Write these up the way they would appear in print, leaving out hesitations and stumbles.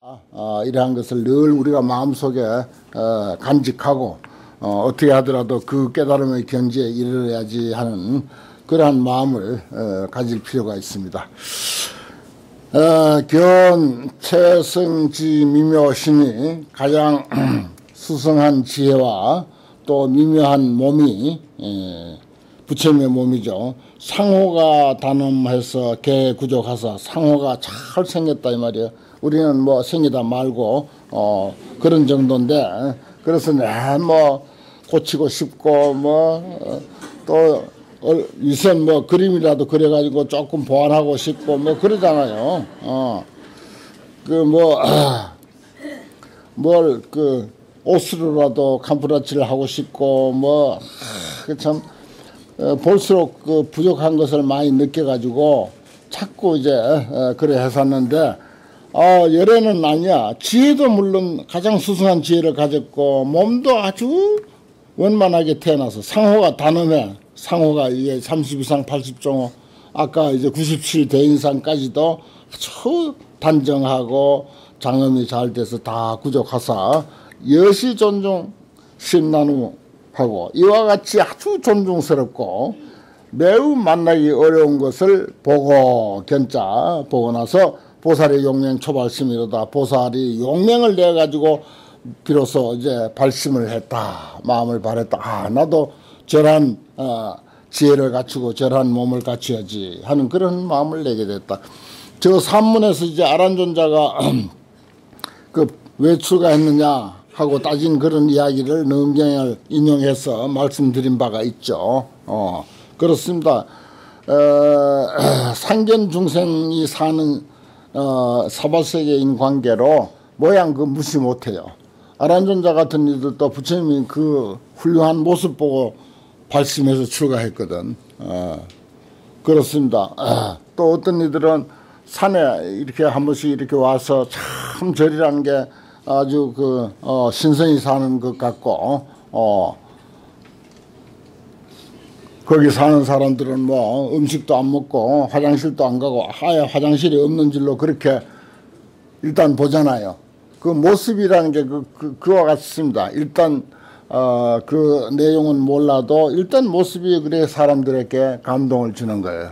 이러한 것을 늘 우리가 마음속에 간직하고 어떻게 하더라도 그 깨달음의 경지에 이르러야지 하는 그러한 마음을 가질 필요가 있습니다. 견 최성지 미묘신이 가장 수성한 지혜와 또 미묘한 몸이 부처님의 몸이죠. 상호가 단엄해서 개구족하사 상호가 잘 생겼다 이 말이에요. 우리는 뭐 생기다 말고 그런 정도인데, 그래서 뭐 고치고 싶고 또 유선 뭐 그림이라도 그려가지고 조금 보완하고 싶고 뭐 그러잖아요. 옷으로라도 캄프라치를 하고 싶고 참 볼수록 그 부족한 것을 많이 느껴가지고 자꾸 이제 그래 했었는데, 열애는 아니야. 지혜도 물론 가장 수승한 지혜를 가졌고 몸도 아주 원만하게 태어나서 상호가 단엄해. 상호가 이게 32상 80종호, 아까 이제 97 대인상까지도 아주 단정하고 장엄이 잘 돼서 다 구족하사 여시 존중 심나누하고 이와 같이 아주 존중스럽고 매우 만나기 어려운 것을 보고 견자 보고 나서 보살의 용맹 초발심이로다. 보살이 용맹을 내 가지고 비로소 이제 발심을 했다. 마음을 바랬다. 나도 저런 지혜를 갖추고 저런 몸을 갖춰야지 하는 그런 마음을 내게 됐다. 저 산문에서 이제 아란존자가 그 왜 출가했느냐 하고 따진 그런 이야기를 능경을 인용해서 말씀드린 바가 있죠. 그렇습니다. 상견 중생이 사는 사바세계인 관계로 모양 그 무시 못해요. 아란존자 같은 이들도 부처님이 그 훌륭한 모습 보고 발심해서 출가했거든. 그렇습니다. 또 어떤 이들은 산에 이렇게 한 번씩 이렇게 와서 참 절이라는 게 아주 신선히 사는 것 같고, 거기 사는 사람들은 뭐 음식도 안 먹고 화장실도 안 가고 아예 화장실이 없는 줄로 그렇게 일단 보잖아요. 그 모습이라는 게 그와 같습니다. 일단 그 내용은 몰라도 일단 모습이 그래 사람들에게 감동을 주는 거예요.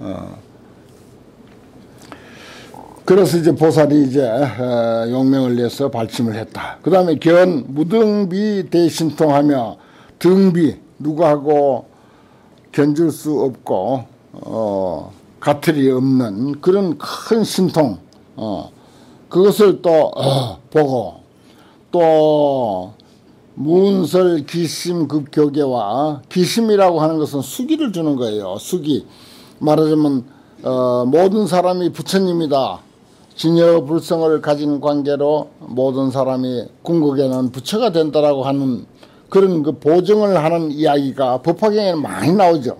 그래서 이제 보살이 이제 용맹을 내서 발심을 했다. 그 다음에 견 무등비 대신통하며, 등비 누구하고 견줄 수 없고 가틀이 없는 그런 큰 신통, 그것을 또 보고, 또 문설 기심 급교계와, 기심이라고 하는 것은 수기를 주는 거예요. 수기 말하자면 모든 사람이 부처님이다. 진여불성을 가진 관계로 모든 사람이 궁극에는 부처가 된다라고 하는 그런 그 보증을 하는 이야기가 법화경에는 많이 나오죠.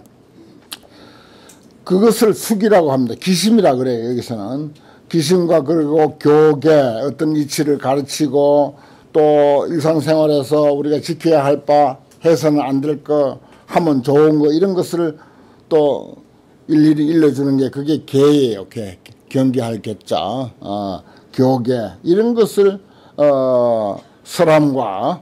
그것을 수기라고 합니다. 기심이라 그래요. 여기서는 기심과 그리고 교계, 어떤 이치를 가르치고 또 일상생활에서 우리가 지켜야 할 바, 해서는 안 될 거, 하면 좋은 거, 이런 것을 또 일일이 일러주는 게 그게 계예요. 계. 경계할 계자, 교계, 이런 것을 설함과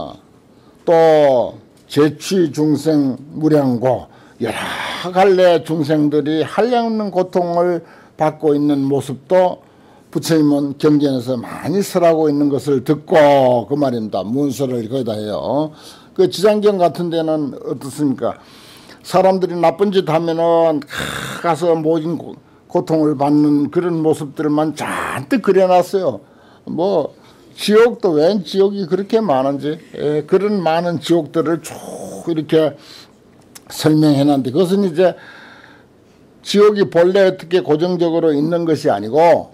또 제취 중생 무량고, 여러 갈래 중생들이 한량없는 고통을 받고 있는 모습도 부처님은 경전에서 많이 설하고 있는 것을 듣고 그 말입니다. 문설을 거기다 해요. 그 지장경 같은 데는 어떻습니까? 사람들이 나쁜 짓 하면은 가서 모진 고통을 받는 그런 모습들만 잔뜩 그려놨어요. 뭐 지옥도 웬 지옥이 그렇게 많은지, 그런 많은 지옥들을 쭉 이렇게 설명해놨는데, 그것은 이제 지옥이 본래 어떻게 고정적으로 있는 것이 아니고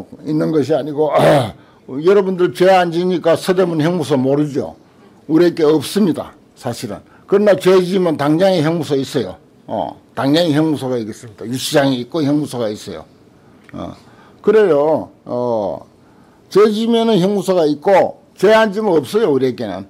여러분들 죄 안 지니까 서대문 형무소 모르죠. 우리에게 없습니다, 사실은. 그러나 죄 지으면 당장에 형무소 있어요. 당연히 형무소가 있습니다. 유치장이 있고 형무소가 있어요. 그래요. 죄 지면은 형무소가 있고 죄 안 지면 없어요, 우리에게는.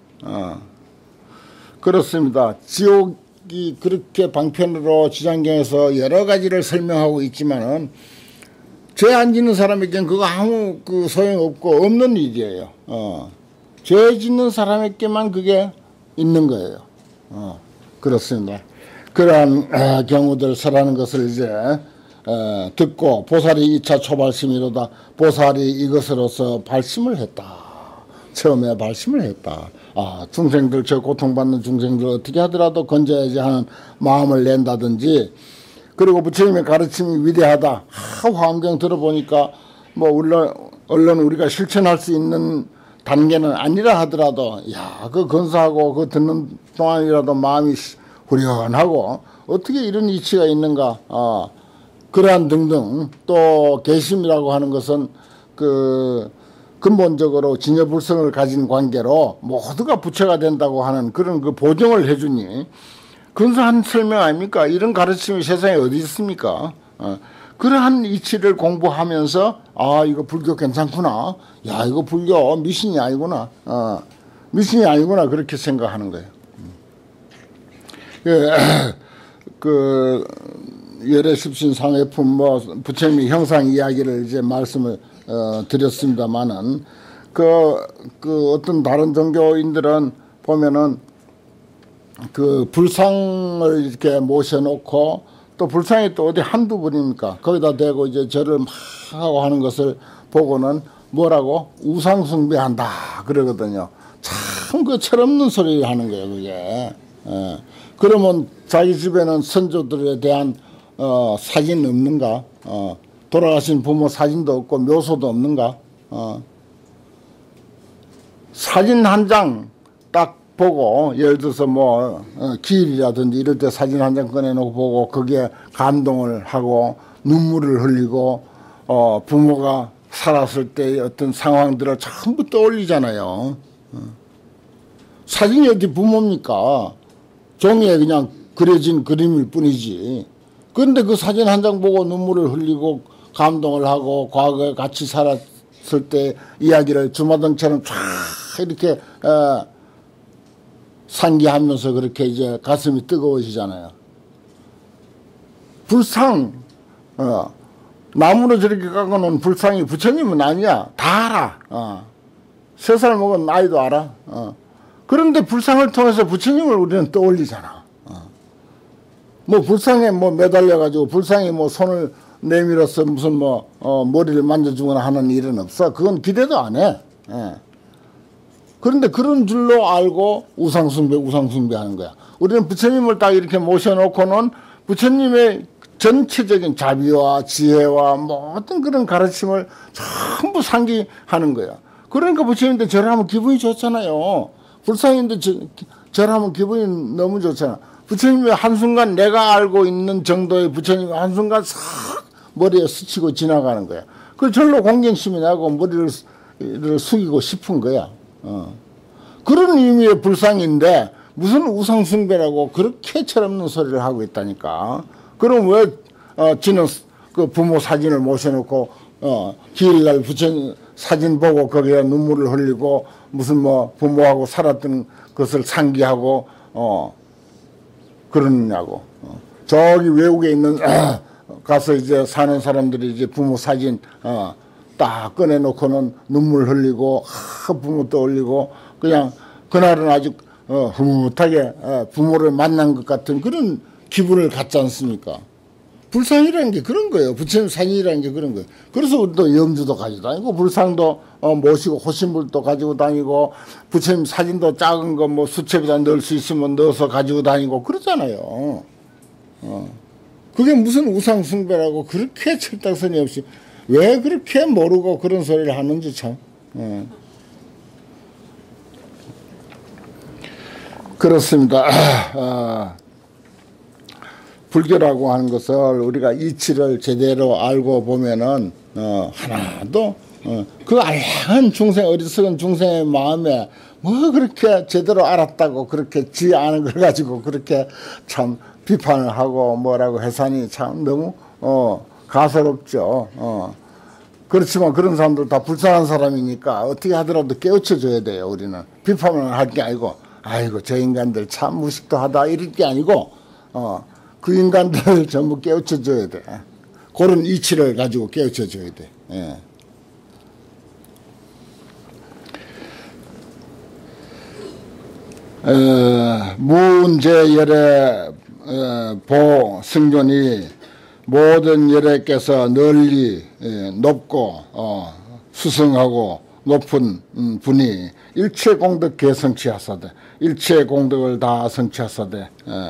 그렇습니다. 지옥이 그렇게 방편으로 지장경에서 여러 가지를 설명하고 있지만은 죄 안 짓는 사람에게는 그거 아무 그 소용없고 없는 일이에요. 죄 짓는 사람에게만 그게 있는 거예요. 그렇습니다. 그러한 경우들 설하는 것을 이제 듣고 보살이 2차 초발심이로다. 보살이 이것으로서 발심을 했다. 처음에 발심을 했다. 중생들, 저 고통받는 중생들 어떻게 하더라도 건져야지 하는 마음을 낸다든지, 그리고 부처님의 가르침이 위대하다. 환경 들어보니까 뭐 얼른 우리가 실천할 수 있는 단계는 아니라 하더라도 그 건사하고 그 듣는 동안이라도 마음이 후련하고 어떻게 이런 이치가 있는가. 그러한 등등. 또 개심이라고 하는 것은 그 근본적으로 진여불성을 가진 관계로 모두가 부처가 된다고 하는 그런 그 보증을 해주니 근사한 설명 아닙니까? 이런 가르침이 세상에 어디 있습니까? 그러한 이치를 공부하면서 이거 불교 괜찮구나. 이거 불교 미신이 아니구나. 미신이 아니구나. 그렇게 생각하는 거예요. 그 열애십신 상해품 뭐 부처님의 형상 이야기를 이제 말씀을 드렸습니다만은 그 어떤 다른 종교인들은 보면은 그 불상을 이렇게 모셔놓고 또 불상이 또 어디 한두 분입니까? 거기다 대고 이제 절을 막 하고 하는 것을 보고는 뭐라고? 우상숭배한다 그러거든요. 참 그 철없는 소리를 하는 거예요, 그게. 그러면 자기 집에는 선조들에 대한 사진 없는가? 돌아가신 부모 사진도 없고 묘소도 없는가? 사진 한 장 딱 보고, 예를 들어서 뭐 기일이라든지 이럴 때 사진 한 장 꺼내놓고 보고 거기에 감동을 하고 눈물을 흘리고 부모가 살았을 때의 어떤 상황들을 전부 떠올리잖아요. 사진이 어디 부모입니까? 종이에 그냥 그려진 그림일 뿐이지. 그런데 그 사진 한 장 보고 눈물을 흘리고 감동을 하고 과거에 같이 살았을 때 이야기를 주마등처럼 쫙 이렇게 상기하면서 그렇게 이제 가슴이 뜨거워지잖아요. 불상, 나무로 저렇게 깎아놓은 불상이 부처님은 아니야. 다 알아. 3살 먹은 아이도 알아. 그런데 불상을 통해서 부처님을 우리는 떠올리잖아. 뭐 불상에 뭐 매달려가지고 불상에 뭐 손을 내밀어서 무슨 뭐 머리를 만져주거나 하는 일은 없어. 그건 기대도 안 해. 그런데 그런 줄로 알고 우상숭배 하는 거야. 우리는 부처님을 딱 이렇게 모셔놓고는 부처님의 전체적인 자비와 지혜와 뭐 어떤 그런 가르침을 전부 상기하는 거야. 그러니까 부처님한테 절하면 기분이 좋잖아요. 불상인데 절하면 기분이 너무 좋잖아. 부처님이 한순간 내가 알고 있는 정도의 부처님이 한순간 싹 머리에 스치고 지나가는 거야. 그 절로 공경심이 나고 머리를 숙이고 싶은 거야. 그런 의미의 불상인데 무슨 우상숭배라고 그렇게 철없는 소리를 하고 있다니까. 그럼 왜 지는 그 부모 사진을 모셔놓고 기일날 부처님 사진 보고 거기에 눈물을 흘리고 무슨 뭐 부모하고 살았던 것을 상기하고 그러느냐고. 저기 외국에 있는 가서 이제 사는 사람들이 이제 부모 사진 딱 꺼내놓고는 눈물 흘리고 부모 떠올리고 그냥 그날은 아주 흐뭇하게 부모를 만난 것 같은 그런 기분을 갖지 않습니까? 불상이라는 게 그런 거예요. 부처님 사진이라는 게 그런 거예요. 그래서 우리도 염주도 가지고 다니고 불상도 모시고 호신불도 가지고 다니고 부처님 사진도 작은 거 뭐 수첩에다 넣을 수 있으면 넣어서 가지고 다니고 그러잖아요. 그게 무슨 우상숭배라고 그렇게 철딱서니 없이 왜 그렇게 모르고 그런 소리를 하는지 참. 그렇습니다. 불교라고 하는 것을 우리가 이치를 제대로 알고 보면은 하나도 그 알량한 중생, 어리석은 중생의 마음에 뭐 그렇게 제대로 알았다고 그렇게 지 않은 걸 가지고 그렇게 참 비판을 하고 뭐라고 해서니 참 너무 가소롭죠. 그렇지만 그런 사람들 다 불쌍한 사람이니까 어떻게 하더라도 깨우쳐줘야 돼요. 우리는 비판을 할 게 아니고 아이고 저 인간들 참 무식도 하다 이럴 게 아니고 그 인간들을 전부 깨우쳐줘야 돼. 그런 이치를 가지고 깨우쳐 줘야 돼. 예. 무은재열의 보 승존이 모든 열애께서 널리 높고 수승하고 높은 분이 일체 공덕 개성취하사대, 일체 공덕을 다 성취하사대.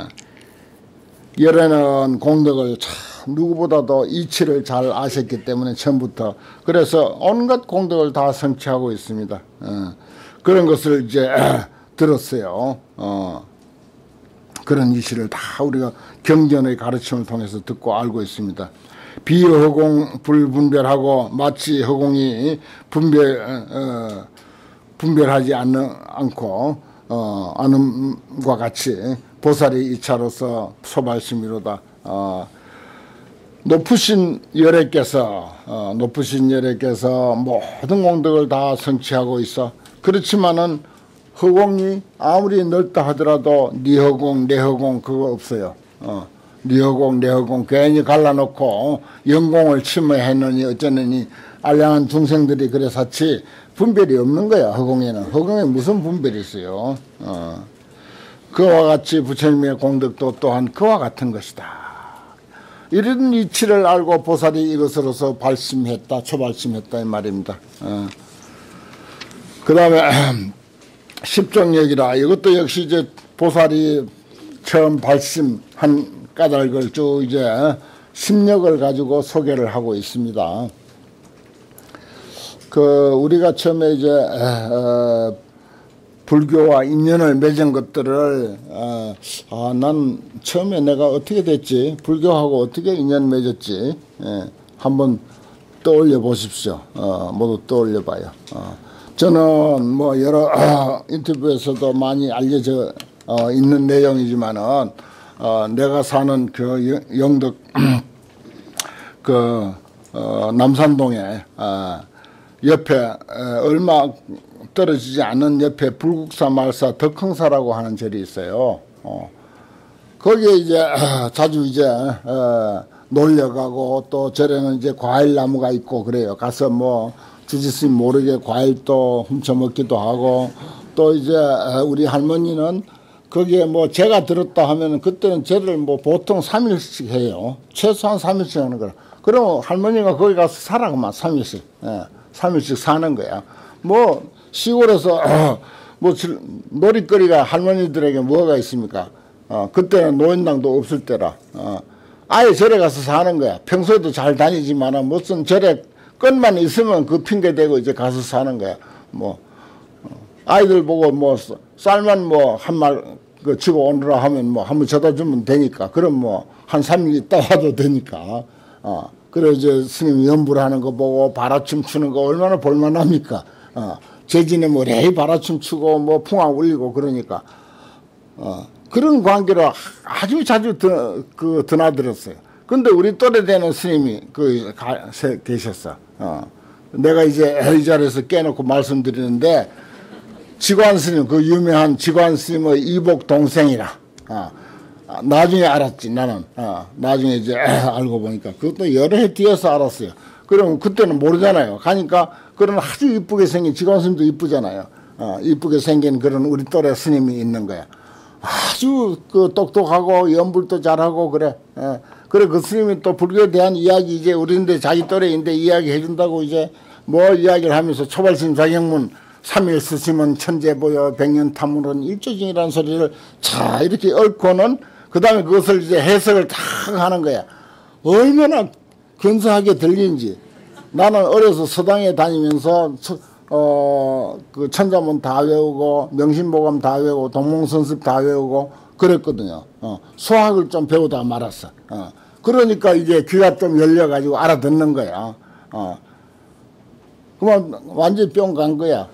열애는 공덕을 참 누구보다도 이치를 잘 아셨기 때문에 처음부터, 그래서 온갖 공덕을 다 성취하고 있습니다. 그런 것을 이제 들었어요. 그런 이치를 다 우리가 경전의 가르침을 통해서 듣고 알고 있습니다. 비허공 불분별하고 마치 허공이 분별하지 않고 않음과 같이 보살이 이차로서 소발심이로다. 높으신 열애께서 모든 공덕을 다 성취하고 있어. 그렇지만은 허공이 아무리 넓다 하더라도 네 허공 내 허공 그거 없어요. 네 허공 내 허공 괜히 갈라놓고 영공을 침해했느니 어쩌느니 알량한 중생들이 그래 사치 분별이 없는 거야. 허공에 무슨 분별이 있어요. 그와 같이 부처님의 공덕도 또한 그와 같은 것이다. 이런 이치를 알고 보살이 이것으로서 발심했다, 초발심했다 이 말입니다. 그 다음에 십종력이라, 이것도 역시 이제 보살이 처음 발심한 까닭을 쭉 이제 십력을 가지고 소개를 하고 있습니다. 우리가 처음에 이제 불교와 인연을 맺은 것들을 난 처음에 내가 어떻게 됐지, 불교하고 어떻게 인연 맺었지, 한번 떠올려 보십시오. 모두 떠올려 봐요. 저는 뭐 여러 인터뷰에서도 많이 알려져 있는 내용이지만은 내가 사는 그 영덕 남산동에 옆에 얼마 떨어지지 않은 옆에 불국사 말사 덕흥사라고 하는 절이 있어요. 거기에 이제 자주 이제 놀려가고, 또 절에는 이제 과일 나무가 있고 그래요. 가서 뭐 주지스님 모르게 과일도 훔쳐 먹기도 하고, 또 이제 우리 할머니는 거기에 뭐 제가 들었다 하면은 그때는 절을 뭐 보통 3일씩 해요. 최소한 3일씩 하는 거라. 그럼 할머니가 거기 가서 살아, 그만 3일씩. 3일씩 사는 거야. 뭐 시골에서 뭐 놀이거리가 할머니들에게 뭐가 있습니까? 그때는 노인당도 없을 때라. 아예 절에 가서 사는 거야. 평소에도 잘 다니지만은 무슨 절에 건만 있으면 그 핑계 대고 이제 가서 사는 거야. 뭐 아이들 보고 뭐 쌀만 뭐 한 말 치고 오느라 하면 뭐 한번 져다 주면 되니까. 그럼 뭐 한 3일 있다 와도 되니까. 그래 이제 스님 연불 하는 거 보고 바라춤 추는 거 얼마나 볼만합니까? 재진에 뭐 레이 바라춤 추고 뭐 풍악 울리고 그러니까. 그런 관계로 아주 자주 드나들었어요. 근데 우리 또래 되는 스님이 계셨어. 내가 이제 이 자리에서 깨놓고 말씀드리는데, 지관 스님, 그 유명한 지관 스님의 이복 동생이라. 나중에 알았지, 나는. 나중에 이제 알고 보니까. 그것도 여러 해 뒤에서 알았어요. 그럼 그때는 모르잖아요. 가니까 그런 아주 이쁘게 생긴, 지관 스님도 이쁘잖아요. 이쁘게 생긴 그런 우리 또래 스님이 있는 거야. 아주 똑똑하고 연불도 잘하고 그래. 그래 그 스님이 또 불교에 대한 이야기, 이제 우리인데 자기 또래인데 이야기 해준다고 이제 뭐 이야기를 하면서 초발심 자경문 3일 쓰시면 천재 보여 백년 탐문은 일조증이라는 소리를 자 이렇게 얽고는 그 다음에 그것을 이제 해석을 다 하는 거야. 얼마나 근사하게 들리는지. 나는 어려서 서당에 다니면서 그 천자문 다 외우고 명심보감 다 외우고 동몽선습 다 외우고 그랬거든요. 수학을 좀 배우다 말았어. 그러니까 이제 귀가 좀 열려가지고 알아듣는 거야. 그만 완전히 뿅 간 거야.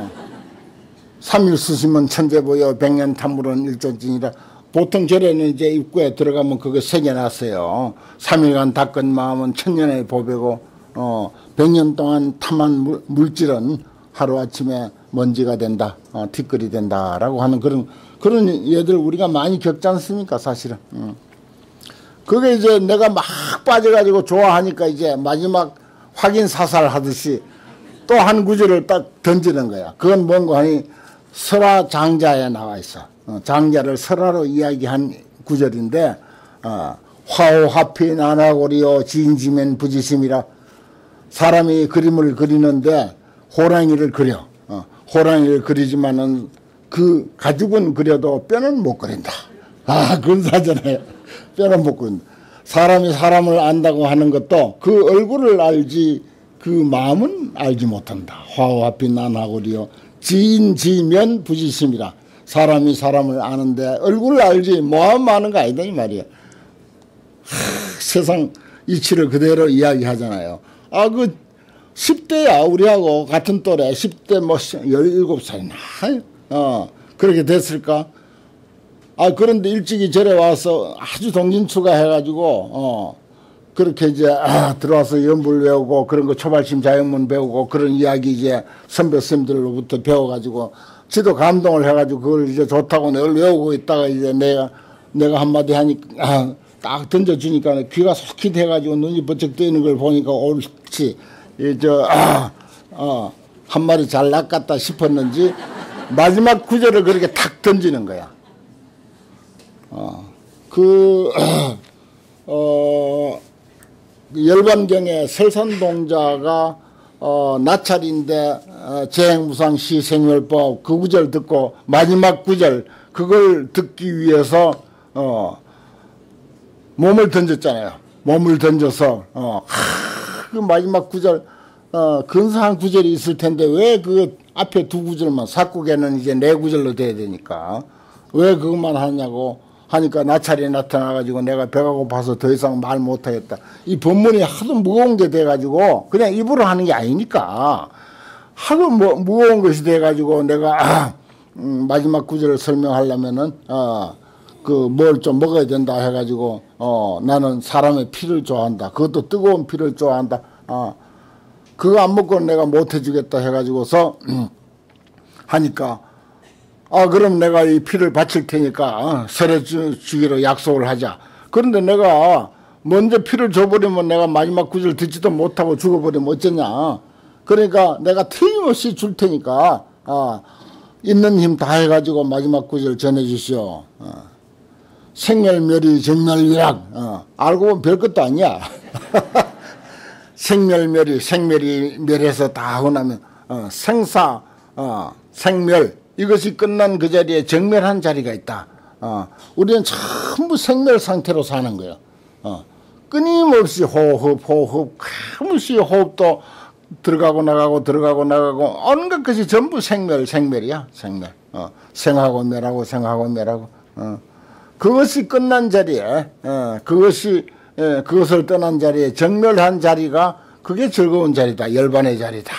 3일 쓰시면 천재 보여 백년 탐물은 일조증이라. 보통 절에는 이제 입구에 들어가면 그거 새겨놨어요. 3일간 닦은 마음은 천년의 보배고 100년 동안 탐한 물질은 하루아침에 먼지가 된다, 티끌이 된다라고 하는 그런 예들 우리가 많이 겪지 않습니까, 사실은. 그게 이제 내가 막 빠져가지고 좋아하니까 이제 마지막 확인 사살 하듯이 또 한 구절을 딱 던지는 거야. 그건 뭔가 하니 설화 장자에 나와 있어. 장자를 설화로 이야기한 구절인데, 화호하피 나나고리요 진지면 부지심이라. 사람이 그림을 그리는데 호랑이를 그려. 호랑이를 그리지만은 그 가죽은 그려도 뼈는 못 그린다. 근사잖아요. 뼈는 못 그린다. 사람이 사람을 안다고 하는 것도 그 얼굴을 알지 그 마음은 알지 못한다. 화호하피 나나고리요 진지면 부지심이라. 사람이 사람을 아는데 얼굴을 알지 마음 아는 거 아니다 이 말이야. 세상 이치를 그대로 이야기하잖아요. 그 10대야 우리하고 같은 또래 10대 뭐 17살이나 그렇게 됐을까? 그런데 일찍이 절에 와서 아주 동진추가 해가지고 그렇게 이제 들어와서 연불 외우고 그런 거 초발심 자연문 배우고 그런 이야기 이제 선배 스님들로부터 배워가지고 지도 감동을 해가지고 그걸 이제 좋다고 늘 외우고 있다가 이제 내가 한마디 하니까 딱 던져주니까 귀가 속히 돼가지고 눈이 번쩍 뜨이는 걸 보니까 옳지 한 마리 잘 낚았다 싶었는지 마지막 구절을 그렇게 탁 던지는 거야. 열반경에 설산동자가 나찰인데 재행무상시 생멸법 그 구절 듣고 마지막 구절 그걸 듣기 위해서 몸을 던졌잖아요. 몸을 던져서 그 마지막 구절 근사한 구절이 있을 텐데 왜 그 앞에 두 구절만 사국에는 이제 네 구절로 돼야 되니까 왜 그것만 하냐고 하니까 나찰이 나타나가지고 내가 배가 고파서 더 이상 말 못하겠다. 이 법문이 하도 무거운 게 돼가지고 그냥 입으로 하는 게 아니니까 하도 무거운 것이 돼가지고 내가 마지막 구절을 설명하려면은 뭘 좀 먹어야 된다 해가지고 나는 사람의 피를 좋아한다. 그것도 뜨거운 피를 좋아한다. 그거 안 먹고는 내가 못 해주겠다 해가지고서 하니까 그럼 내가 이 피를 바칠 테니까 설해 주기로 약속을 하자. 그런데 내가 먼저 피를 줘버리면 내가 마지막 구절 듣지도 못하고 죽어버리면 어쩌냐. 그러니까 내가 틀림없이 줄 테니까 있는 힘 다 해가지고 마지막 구절 전해주시오. 생멸멸이 정멸위락. 알고 보면 별것도 아니야. 생멸멸이 생멸이 멸해서 다 하고 나면 생사 생멸 이것이 끝난 그 자리에 정멸한 자리가 있다. 우리는 전부 생멸 상태로 사는 거예요. 끊임없이 호흡 끊임없이 호흡도 들어가고 나가고 들어가고 나가고 온갖 것이 전부 생멸이야. 생멸. 생하고 멸하고 생하고 멸하고 그것이 끝난 자리에 그것을 떠난 자리에 정멸한 자리가 그게 즐거운 자리다. 열반의 자리다.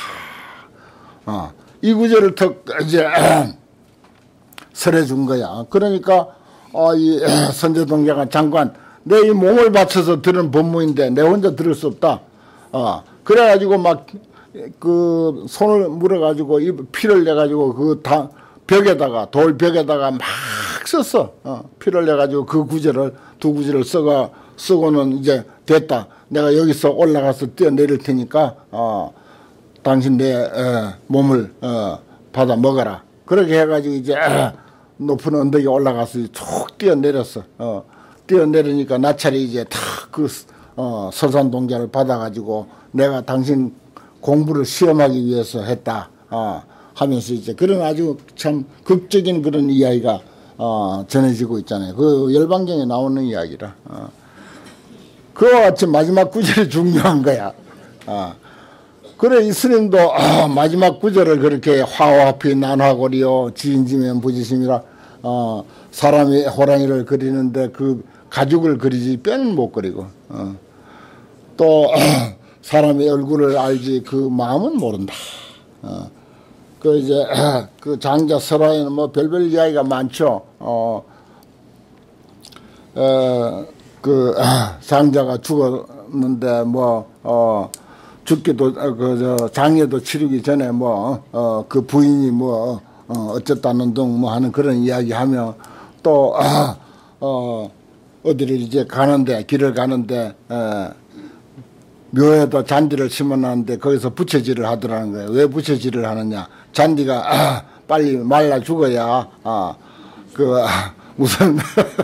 이 구절을 턱 이제 설해 준 거야. 그러니까 이 선제동자가 장관 내 이 몸을 바쳐서 들은 법문인데 내 혼자 들을 수 없다. 그래가지고 막 그 손을 물어가지고 이 피를 내가지고 그 벽에다가 돌 벽에다가 막 썼어. 피를 내가지고 그 구절을 두 구절을 쓰고는 이제 됐다. 내가 여기서 올라가서 뛰어내릴 테니까 당신 내 몸을 받아 먹어라. 그렇게 해가지고 이제 높은 언덕에 올라가서 쭉 뛰어내렸어. 뛰어내리니까 나찰이 이제 다 그 설산동자를 받아가지고 내가 당신 공부를 시험하기 위해서 했다. 하면서 이제 그런 아주 참 극적인 그런 이야기가 전해지고 있잖아요. 그 열반경에 나오는 이야기라. 그와 같이 마지막 구절이 중요한 거야. 그래 이 스님도 마지막 구절을 그렇게 화호하피 난화고리요 지인지면 부지심이라. 사람이 호랑이를 그리는데 그 가죽을 그리지 뼈는 못 그리고 또 사람의 얼굴을 알지 그 마음은 모른다. 그 이제 그 장자 설화에는 뭐 별별 이야기가 많죠. 그 장자가 죽었는데 뭐 죽기도 그 장례도 치르기 전에 뭐 그 부인이 뭐 어쨌다는 등 뭐 하는 그런 이야기하며 또 어디를 이제 가는데, 길을 가는데, 묘에다 잔디를 심어놨는데 거기서 부채질을 하더라는 거예요. 왜 부채질을 하느냐? 잔디가 빨리 말라 죽어야 무슨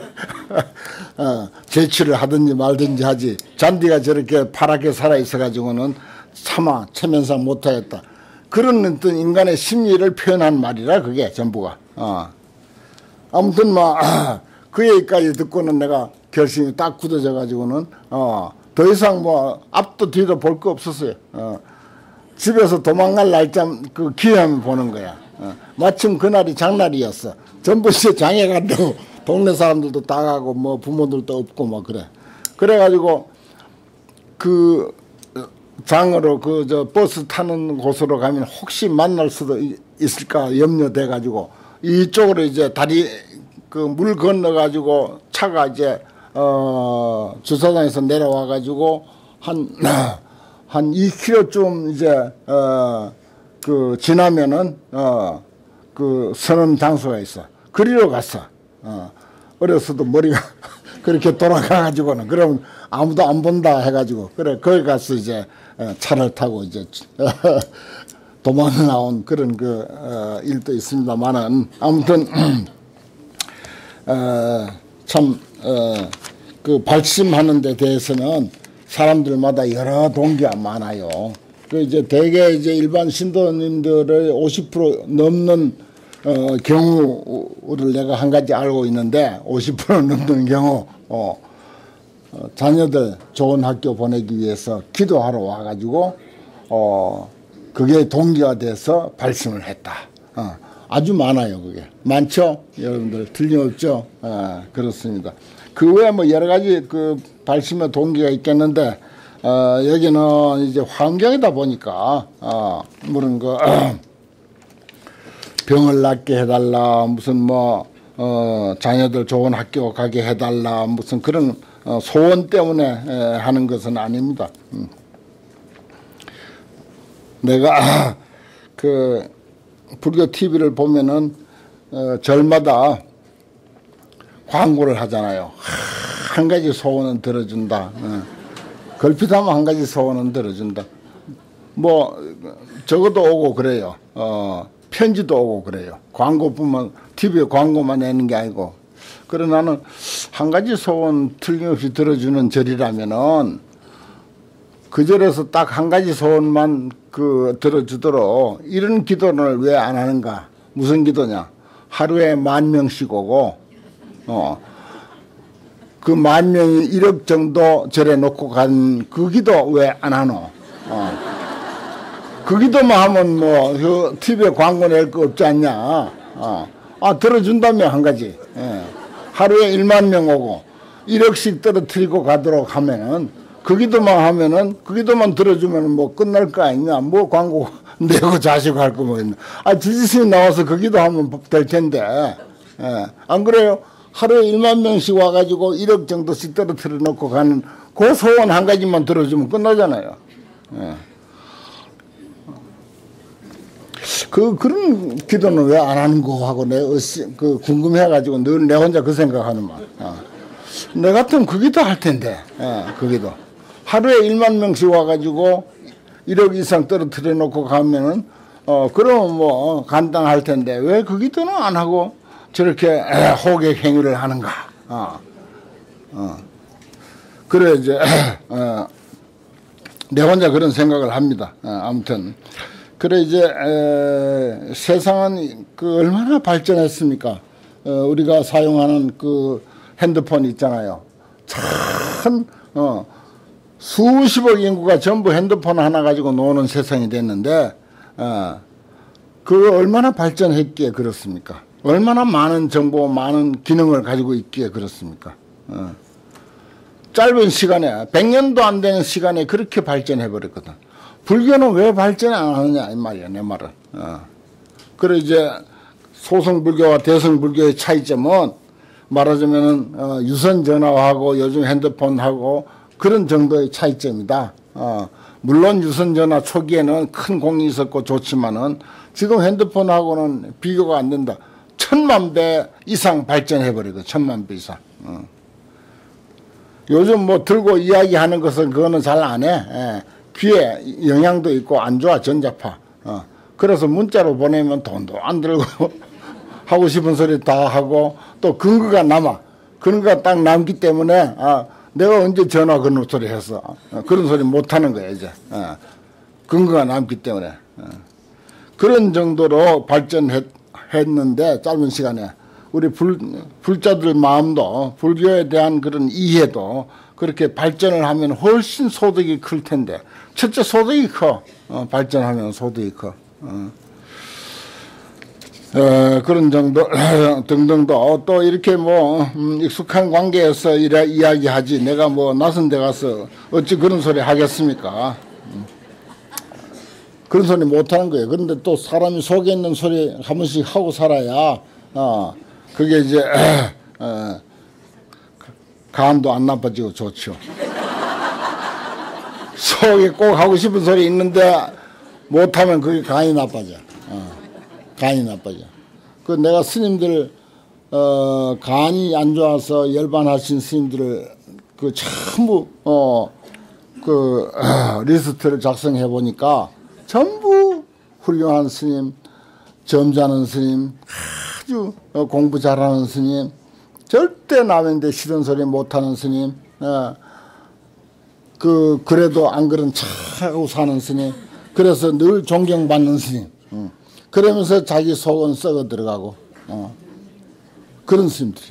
제치를 하든지 말든지 하지. 잔디가 저렇게 파랗게 살아 있어 가지고는 차마 체면상 못하겠다. 그런 어떤 인간의 심리를 표현한 말이라 그게 전부가. 아무튼 그 얘기까지 듣고는 내가 결심이 딱 굳어져 가지고는 더 이상 앞도 뒤도 볼 거 없었어요. 집에서 도망갈 날짜 그 기회만 보는 거야. 마침 그날이 장날이었어. 전부 이제 장에 간다고 동네 사람들도 다 가고 부모들도 없고 그래. 그래가지고 그 장으로 저 버스 타는 곳으로 가면 혹시 만날 수도 있을까 염려돼 가지고 이쪽으로 이제 다리 그 물 건너 가지고 차가 이제 주차장에서 내려와 가지고 한 2km쯤 이제 그 지나면은 그 서는 장소가 있어. 그리로 갔어. 어렸어도 머리가 그렇게 돌아가 가지고는 그러면 아무도 안 본다 해 가지고 그래 거기 가서 이제 차를 타고 이제 도망 나온 그런 일도 있습니다만은 아무튼 참 그 발심하는 데 대해서는 사람들마다 여러 동기가 많아요. 그 이제 대개 이제 일반 신도님들의 50% 넘는 경우를 내가 한 가지 알고 있는데 50% 넘는 경우 자녀들 좋은 학교 보내기 위해서 기도하러 와가지고 그게 동기가 돼서 발심을 했다. 아주 많아요. 그게 많죠. 여러분들 틀림없죠. 그렇습니다. 그 외에 여러 가지 그 발심의 동기가 있겠는데 여기는 이제 환경이다 보니까 무슨 병을 낫게 해달라 무슨 자녀들 좋은 학교 가게 해달라 무슨 그런 소원 때문에 하는 것은 아닙니다. 내가 그 불교 TV를 보면은 절마다 광고를 하잖아요. 한 가지 소원은 들어준다. 걸핏하면 한 가지 소원은 들어준다. 적어도 오고 그래요. 편지도 오고 그래요. 광고뿐만 TV에 광고만 내는 게 아니고. 그러나 나는 한 가지 소원 틀림없이 들어주는 절이라면은 그 절에서 딱 한 가지 소원만 들어주도록 이런 기도를 왜 안 하는가? 무슨 기도냐? 하루에 10,000명씩 오고 그 10,000명이 1억 정도 절에 놓고 간 그 기도 왜 안 하노? 그 기도만 하면 그 TV에 광고 낼 거 없지 않냐? 들어준다며 한 가지. 하루에 10,000명 오고 1억씩 떨어뜨리고 가도록 하면은 그 기도만 하면은 그 기도만 들어주면은 끝날 거 아니냐? 광고 내고 자시고 할 거 있나? 지지스님 나와서 그 기도하면 될 텐데. 안 그래요? 하루에 10,000명씩 와가지고 1억 정도씩 떨어뜨려 놓고 가는 그 소원 한 가지만 들어주면 끝나잖아요. 그런 기도는 왜 안 하는 거 하고 궁금해가지고 늘 내 혼자 그 생각하는 말. 내 같으면 그 기도 할 텐데, 그 기도. 하루에 10,000명씩 와가지고 1억 이상 떨어뜨려 놓고 가면은, 그러면 간단할 텐데, 왜 그 기도는 안 하고 저렇게 호객 행위를 하는가. 그래, 이제, 내 혼자 그런 생각을 합니다. 아무튼. 그래, 이제, 세상은 얼마나 발전했습니까? 우리가 사용하는 그 핸드폰 있잖아요. 참, 수십억 인구가 전부 핸드폰 하나 가지고 노는 세상이 됐는데, 그 얼마나 발전했기에 그렇습니까? 얼마나 많은 정보, 많은 기능을 가지고 있기에 그렇습니까? 짧은 시간에, 100년도 안 되는 시간에 그렇게 발전해버렸거든. 불교는 왜 발전 안 하느냐, 이 말이야, 내 말은. 그래, 이제, 소승불교와 대승불교의 차이점은 말하자면은, 유선전화하고 요즘 핸드폰하고 그런 정도의 차이점이다. 물론 유선전화 초기에는 큰 공이 있었고 좋지만은 지금 핸드폰하고는 비교가 안 된다. 10,000만 배 이상 발전해버리고, 10,000만 배 이상. 요즘 뭐 들고 이야기하는 것은 그거는 잘 안 해. 예. 귀에 영향도 있고 안 좋아, 전자파. 그래서 문자로 보내면 돈도 안 들고 하고 싶은 소리 다 하고 또 근거가 남아. 근거가 딱 남기 때문에 내가 언제 전화 그런 소리 했어. 그런 소리 못 하는 거야 이제. 근거가 남기 때문에. 그런 정도로 발전했는데 짧은 시간에 우리 불자들 마음도 불교에 대한 그런 이해도 그렇게 발전을 하면 훨씬 소득이 클 텐데 첫째 소득이 커. 발전하면 소득이 커. 그런 정도 등등도 또 이렇게 뭐 익숙한 관계에서 이야기하지 내가 뭐 낯선 데 가서 어찌 그런 소리 하겠습니까? 그런 소리 못 하는 거예요. 그런데 또 사람이 속에 있는 소리 한 번씩 하고 살아야 그게 이제 간도 안 나빠지고 좋죠. 속에 꼭 하고 싶은 소리 있는데 못하면 그게 간이 나빠져. 간이 나빠져. 그 내가 스님들 간이 안 좋아서 열반하신 스님들을 그 전부 리스트를 작성해 보니까 전부 훌륭한 스님, 점잖은 스님, 아주 공부 잘하는 스님, 절대 남인데 싫은 소리 못하는 스님, 그래도 안 그런 척하고 사는 스님, 그래서 늘 존경받는 스님. 그러면서 자기 속은 썩어 들어가고 그런 스님들이야.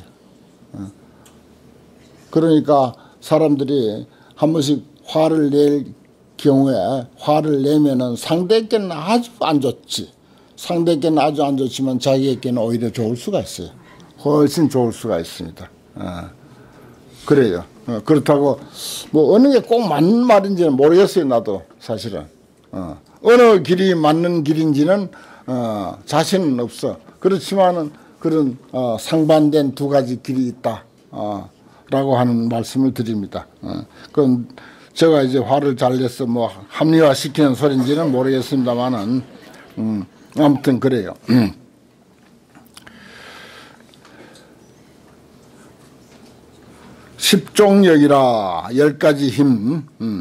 그러니까 사람들이 한 번씩 화를 낼 경우에 화를 내면은 상대에게는 아주 안 좋지. 상대에게는 아주 안 좋지만 자기에게는 오히려 좋을 수가 있어요. 훨씬 좋을 수가 있습니다. 그래요. 그렇다고 뭐 어느 게 꼭 맞는 말인지는 모르겠어요. 나도 사실은. 어느 길이 맞는 길인지는 자신은 없어. 그렇지만은 그런 상반된 두 가지 길이 있다 라고 하는 말씀을 드립니다. 그건 제가 이제 화를 잘 내서 뭐 합리화시키는 소리인지는 모르겠습니다만은 아무튼 그래요. 십종력이라 10가지 힘,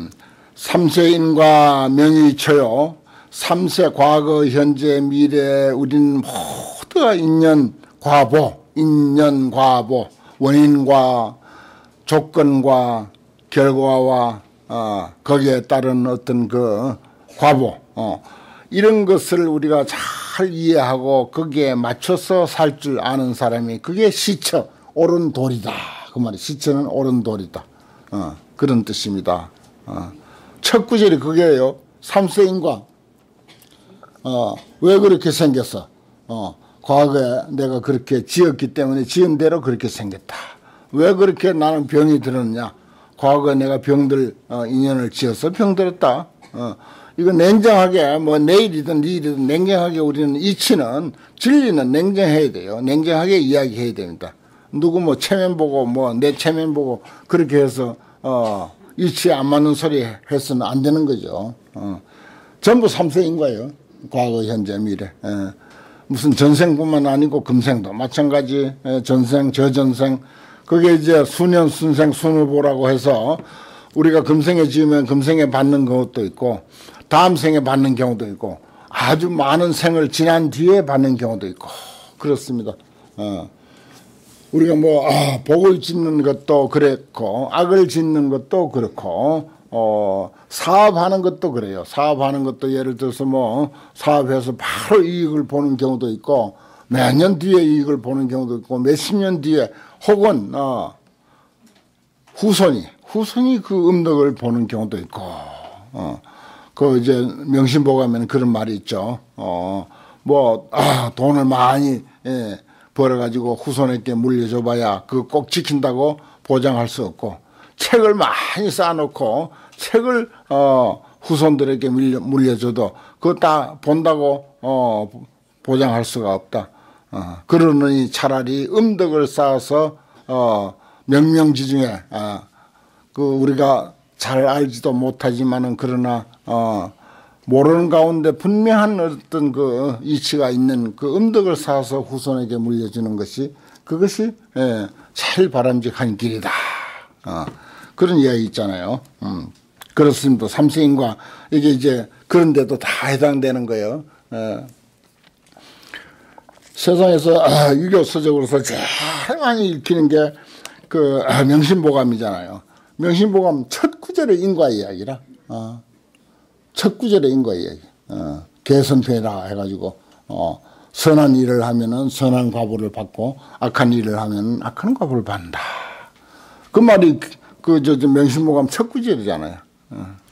삼세인과 명의처요. 삼세 과거 현재 미래 우리는 모두가 인연과보 원인과 조건과 결과와 거기에 따른 어떤 그 과보 이런 것을 우리가 잘 이해하고 거기에 맞춰서 살 줄 아는 사람이 그게 시처 옳은 도리다. 그 말이 시처는 옳은 도리다. 그런 뜻입니다. 첫 구절이 그게요. 삼세인과 왜 그렇게 생겼어? 과거에 내가 그렇게 지었기 때문에 지은 대로 그렇게 생겼다. 왜 그렇게 나는 병이 들었냐? 과거에 내가 병들 인연을 지어서 병들었다. 이거 냉정하게 뭐 내일이든 일이든 냉정하게 우리는 이치는 진리는 냉정해야 돼요. 냉정하게 이야기해야 됩니다. 누구 뭐 체면 보고 뭐 내 체면 보고 그렇게 해서 이치에 안 맞는 소리 해서는 안 되는 거죠. 전부 삼세인 거예요. 과거, 현재, 미래. 무슨 전생뿐만 아니고 금생도 마찬가지. 전생, 저전생. 그게 이제 수년, 순생, 순후보라고 해서 우리가 금생에 지으면 금생에 받는 것도 있고 다음 생에 받는 경우도 있고 아주 많은 생을 지난 뒤에 받는 경우도 있고 그렇습니다. 우리가 뭐 복을 짓는 것도 그랬고 악을 짓는 것도 그렇고 사업하는 것도 그래요. 사업하는 것도 예를 들어서 뭐 사업해서 바로 이익을 보는 경우도 있고 몇 년 뒤에 이익을 보는 경우도 있고 몇십 년 뒤에 혹은 후손이 그 음덕을 보는 경우도 있고 그 이제 명심보감에는 그런 말이 있죠. 돈을 많이 벌어가지고 후손에게 물려줘봐야 그거 꼭 지킨다고 보장할 수 없고 책을 많이 쌓아놓고 책을 후손들에게 물려줘도 그거 다 본다고 보장할 수가 없다. 그러느니 차라리 음덕을 쌓아서 명명지중에 그 우리가 잘 알지도 못하지만은 그러나 모르는 가운데 분명한 어떤 그 이치가 있는 그 음덕을 쌓아서 후손에게 물려주는 것이 그것이 제일 바람직한 길이다. 그런 이야기 있잖아요. 그렇습니다. 삼세인과 이게 이제 그런데도 다 해당되는 거예요. 세상에서 유교서적으로서 제일 많이 읽히는 게 그 명심보감이잖아요. 명심보감 첫 구절의 인과 이야기라. 첫 구절의 인과 이야기. 개선패라 해가지고 선한 일을 하면은 선한 과보를 받고 악한 일을 하면은 악한 과보를 받는다. 그 말이 그 명심보감 첫 구절이잖아요.